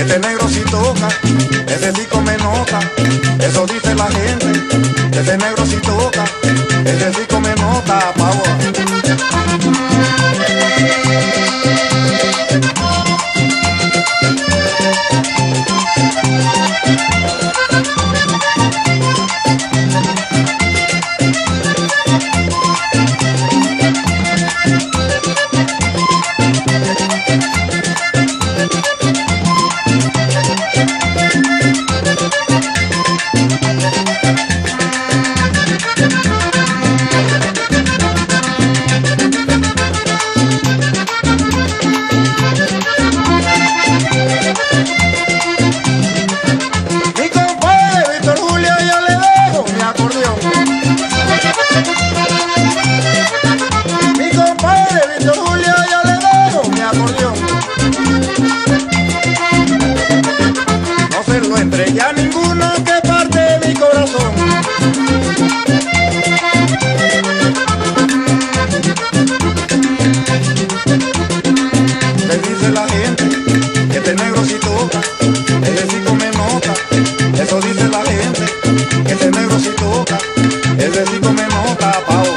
Este negro sí toca, ese sí come nota, eso dice la gente. Este negro sí toca, ese sí come nota, pavo. No entregué a ninguno que parte de mi corazón. Le dice la gente que este negro sí toca, ese sí come nota, eso dice la gente, que este negro sí toca, ese sí come nota, pavo.